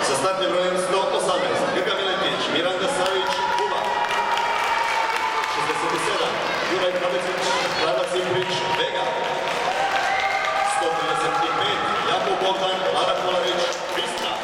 Sa startnim brojem 118, Grga Miletić, Miranda Savić, Kuba. 67, Juraj Kabecić, Rada Ciprić, Vega. 135, Jakub Bogdan, Lara Kolarić, Bistra.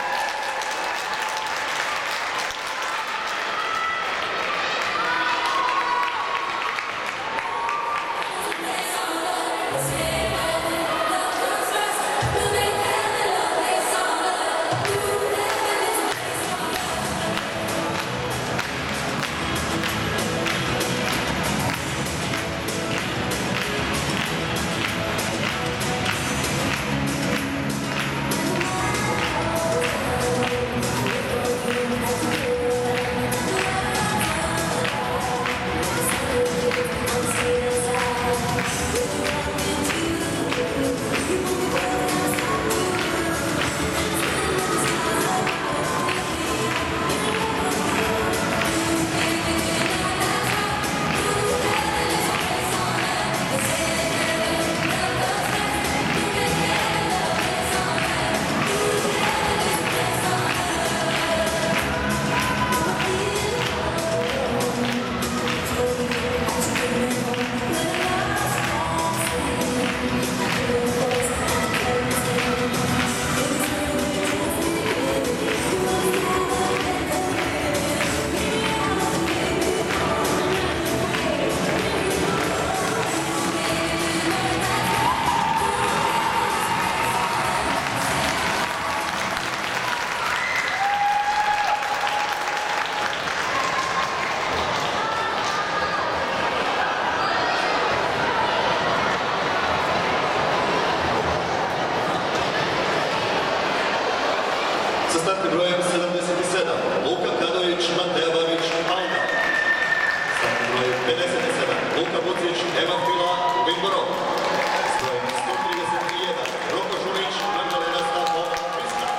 Sa startnim brojem 77, Luka Kadović, Mateja Babić, Alda. Startnim brojem 57, Luka Bucić, Eva Fila, Vinborov. S brojem 131, Roko Žunić, Magdalena Stapo, Bistra.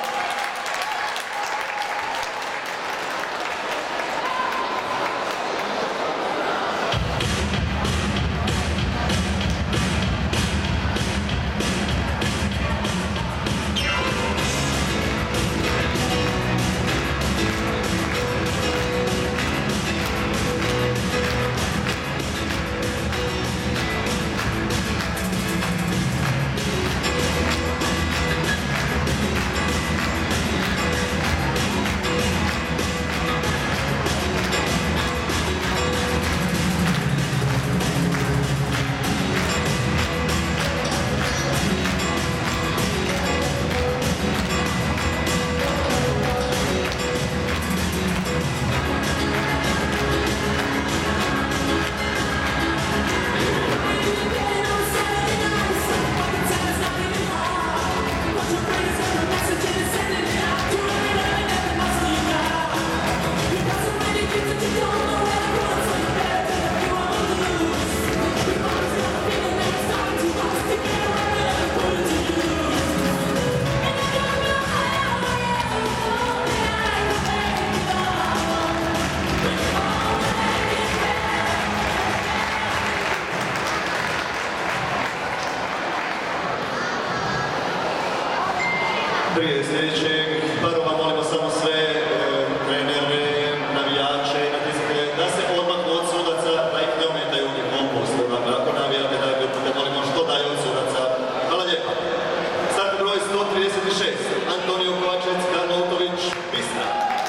Prije sljedećeg parova molimo samo sve trenere, navijače i natjecatelje da se odmaknu od sudaca, da ih ne ometaju u njihovom poslu. Dakle, ako navijate da molimo što dalje od sudaca. Hvala lijepa. Startni broj 136, Antonio Kovačec, Karlo Utović, Bistra.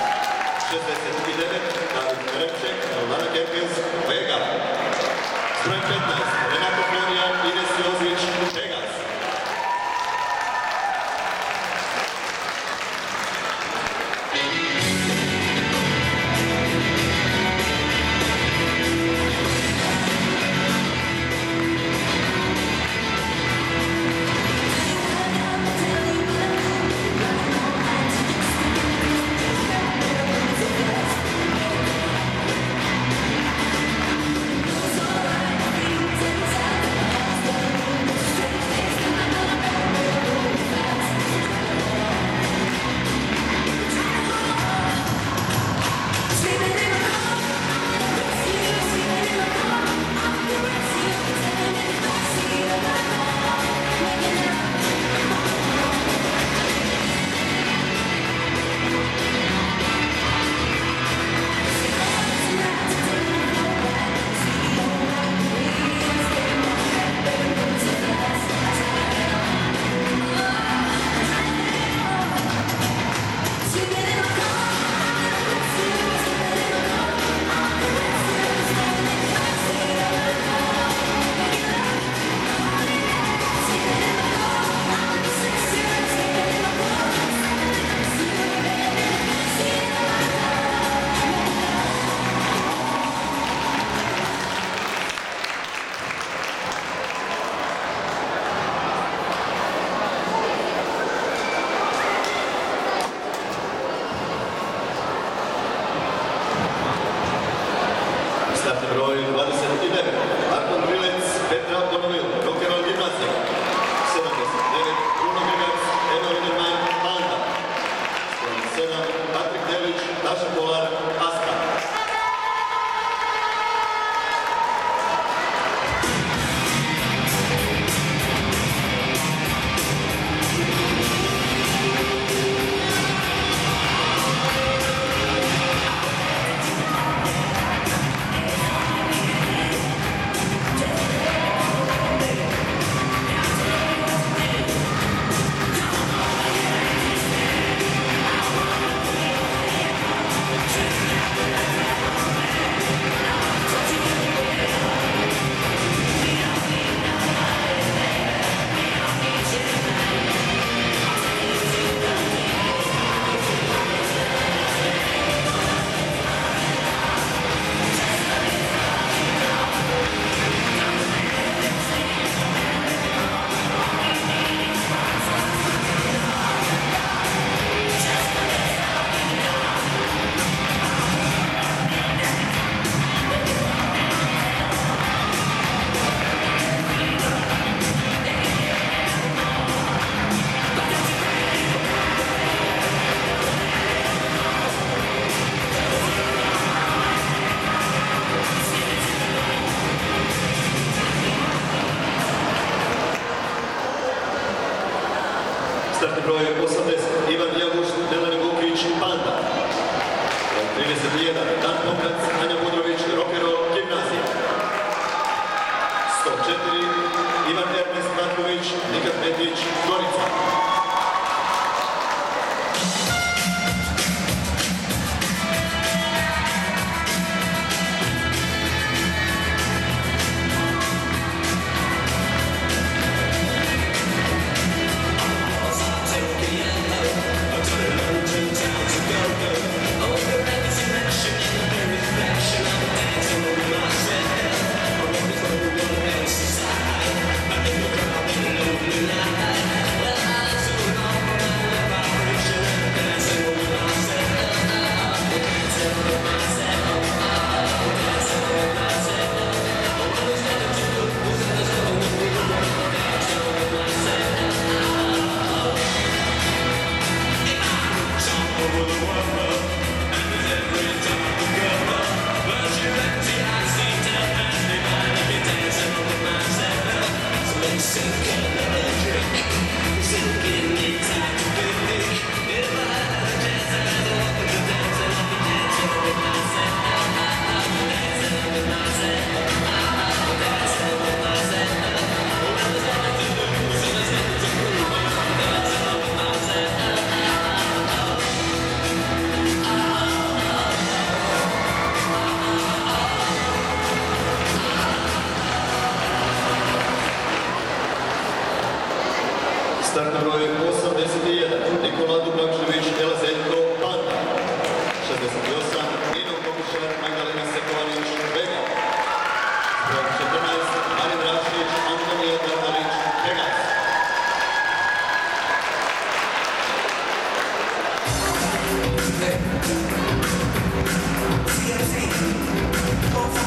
69, David Repček, Lana Kerkez, Vega. S brojem 15, Renato Florijan, Ines Jozić, Vegas.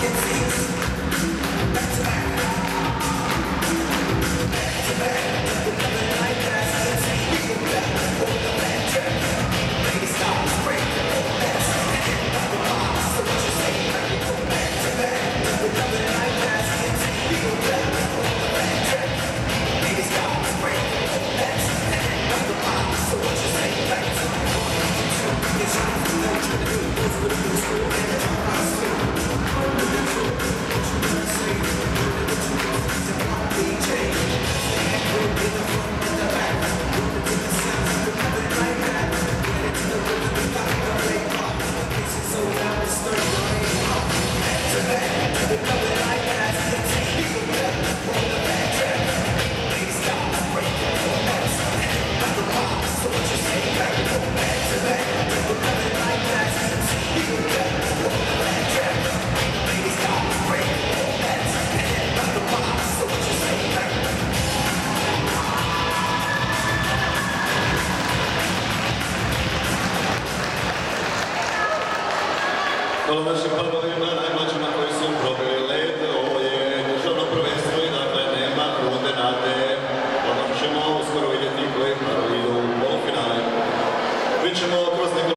Hvala našim parovima, najmlađima koji su probili led. Ovo je državno prvenstvo i dakle nema runde nade. Odmah ćemo uskoro vidjeti koji parovi idu u polufinale. Mi ćemo kroz